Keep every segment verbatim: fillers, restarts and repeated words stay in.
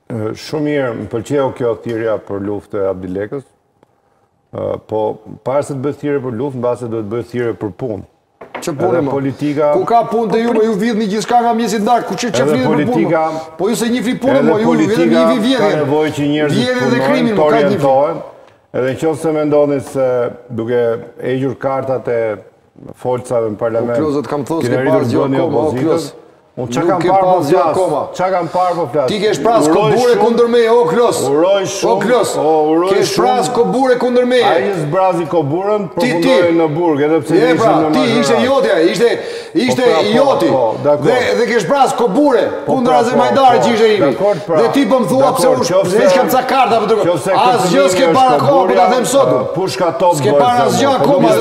Shumë mirë, më pëlqeu kjo thirrja për luftë e Abdilekës, po para se të bëhet thirrje për luftë, mbase duhet të bëhet thirrje për punë. Që punë më? Politika... Ku ka punë të ju, më ju vjedhni gjithçka nga mjesit ndarë, ku që që vjedhni për punë? Po ju se njihni punën, mo ju vjedhni një vjedhje. Ka nevojë që njerëzit të punojnë, të orientohen, edhe nëse mendoni se duke hequr kartat e folcave në parlament. O Klozët kam thosë ke parë gjë akoma, o Kloz. Unë që kam parë po flasë, që kam parë po flasë. Ti ke shprasë kobure kundër me, o Kloz. Uroj shumë, o Kloz. Ke shprasë kobure kundër me. A i zbrazi koburën, përfundojnë në burg, edhe pse e pra, ti ishte jotja, ishte, ishte joti. Dhe ke shprasë kobure kundër Azerbajdari që ishte imi. Dhe ti po më thua pse u shprasë kam ca karta për të kërë. As gjë s'ke para akoma, për ta them sot. Pushka top s'ke para as gjë akoma.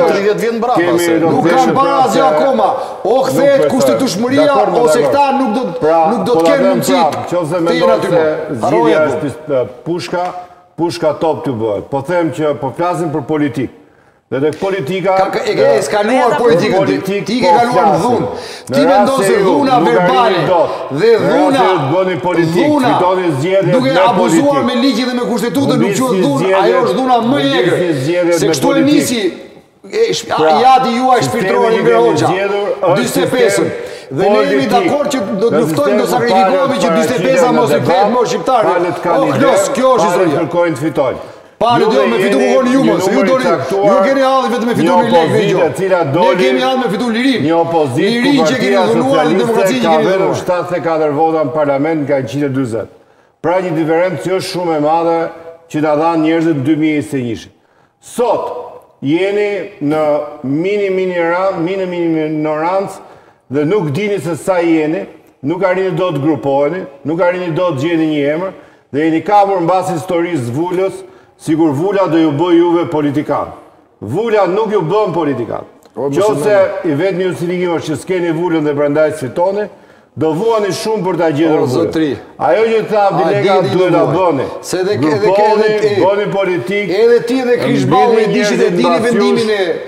Nuk kam para as gjë akoma. O kthehet kushtetueshmëria ose këta nuk do të kenë mundësi të jenë aty më. Zgjidhja është pushka, pushka top të bëhet. Po them që po flasim për politikë. Dhe tek politika... E ke eskaluar politikën, ti ke kaluar në dhunë. Ti mendon se dhuna verbale dhe dhuna, dhuna, duke abuzuar me ligjin dhe me kushtetutën nuk quhet dhunë, ajo është dhuna më e egër. Se kështu e nisi jadi juaj shpirtëror i Hoxha, dyzet e pesën. Dhe ne jemi dakord që do të luftojmë, do sakrifikohemi që dyzet e pesa mos i kthehet më shqiptarë. O Klos, kjo është historia. Kërkojnë të fitojnë. Pale do me fitu kërkoni ju më, se ju doni, ju keni halli vetëm me fitu një lekë një gjo. Ne kemi halli me fitu lirin. Një opozit ku Partia Socialiste ka vetëm shtatëdhjetë e katër vota në parlament nga njëqind e dyzet. Pra një diferencë që është shumë e madhe që ta dhanë njerëzit në dy mijë e njëzet e një. Sot jeni në mini mini ignorancë dhe nuk dini se sa jeni, nuk arrini do të grupoheni, nuk arrini do të gjeni një emër, dhe jeni kapur mbas historisë Vulës, sigur Vula do ju bëj juve politikan. Vula nuk ju bën politikan. Qose i vetë një usilikim është që s'keni Vulën dhe prandaj s'fitoni, do vuani shumë për ta gjetur Vulën. Ajo që tha Abdileka duhet ta bëni. Gruponi, bëni politikë. Edhe ti dhe Krishballi dishit e dini vendimin e